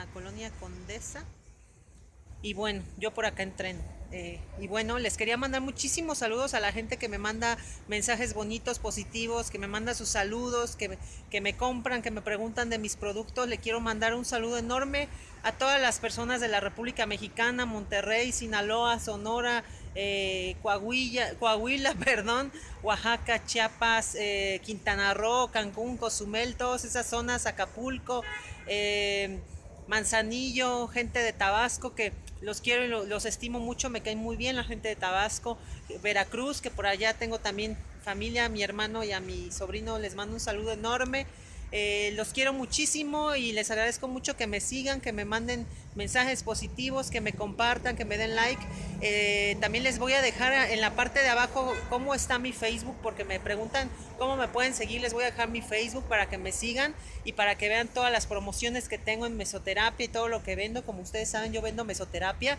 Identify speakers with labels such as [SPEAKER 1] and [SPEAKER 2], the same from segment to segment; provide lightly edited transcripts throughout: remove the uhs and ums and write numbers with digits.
[SPEAKER 1] la colonia Condesa. Y bueno, yo por acá entreno. Y bueno, les quería mandar muchísimos saludos a la gente que me manda mensajes bonitos, positivos, que me manda sus saludos, que me compran, que me preguntan de mis productos. Le quiero mandar un saludo enorme a todas las personas de la República Mexicana, Monterrey, Sinaloa, Sonora, Coahuila, perdón, Oaxaca, Chiapas, Quintana Roo, Cancún, Cozumel, todas esas zonas, Acapulco, Manzanillo, gente de Tabasco que los quiero y los estimo mucho, me caen muy bien la gente de Tabasco, Veracruz, que por allá tengo también familia, a mi hermano y a mi sobrino les mando un saludo enorme. Los quiero muchísimo y les agradezco mucho que me sigan, que me manden mensajes positivos, que me compartan, que me den like. También les voy a dejar en la parte de abajo cómo está mi Facebook, porque me preguntan cómo me pueden seguir. Les voy a dejar mi Facebook para que me sigan y para que vean todas las promociones que tengo en mesoterapia y todo lo que vendo. Como ustedes saben, yo vendo mesoterapia.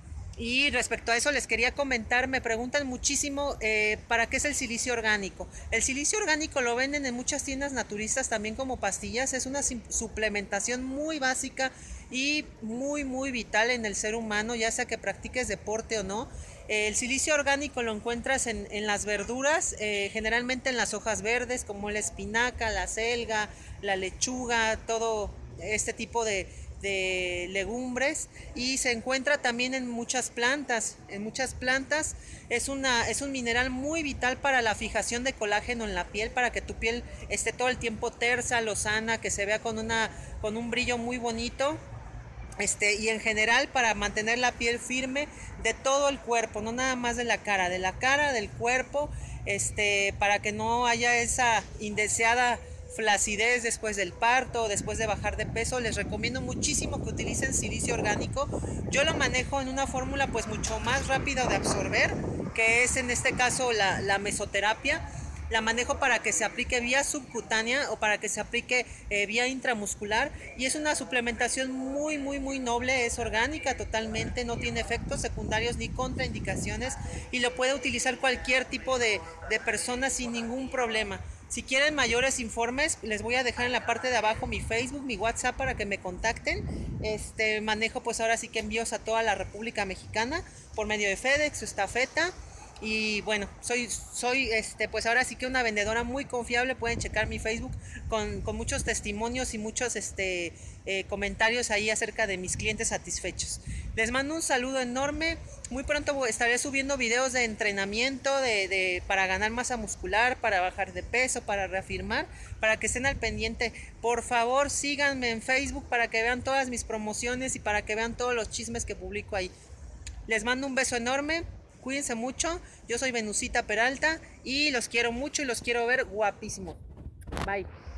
[SPEAKER 1] Y respecto a eso les quería comentar, me preguntan muchísimo para qué es el silicio orgánico. El silicio orgánico lo venden en muchas tiendas naturistas también como pastillas, es una suplementación muy básica y muy vital en el ser humano, ya sea que practiques deporte o no. El silicio orgánico lo encuentras en las verduras, generalmente en las hojas verdes como la espinaca, la selga, la lechuga, todo este tipo de legumbres, y se encuentra también en muchas plantas. En muchas plantas es un mineral muy vital para la fijación de colágeno en la piel, para que tu piel esté todo el tiempo tersa, lozana, que se vea con un brillo muy bonito. Y en general para mantener la piel firme de todo el cuerpo, no nada más de la cara, del cuerpo, para que no haya esa indeseada flacidez después del parto, después de bajar de peso. Les recomiendo muchísimo que utilicen silicio orgánico. Yo lo manejo en una fórmula pues mucho más rápida de absorber, que es en este caso la mesoterapia. La manejo para que se aplique vía subcutánea o para que se aplique vía intramuscular, y es una suplementación muy noble, es orgánica totalmente, no tiene efectos secundarios ni contraindicaciones y lo puede utilizar cualquier tipo de persona sin ningún problema. Si quieren mayores informes, les voy a dejar en la parte de abajo mi Facebook, mi WhatsApp para que me contacten. Manejo pues ahora sí que envíos a toda la República Mexicana por medio de FedEx o estafeta. Y bueno, soy pues ahora sí que una vendedora muy confiable. Pueden checar mi Facebook con muchos testimonios y muchos comentarios ahí acerca de mis clientes satisfechos. Les mando un saludo enorme. Muy pronto estaré subiendo videos de entrenamiento para ganar masa muscular, para bajar de peso, para reafirmar, para que estén al pendiente. Por favor, síganme en Facebook para que vean todas mis promociones y para que vean todos los chismes que publico ahí. Les mando un beso enorme, cuídense mucho, yo soy Venusita Peralta y los quiero mucho y los quiero ver guapísimo. Bye.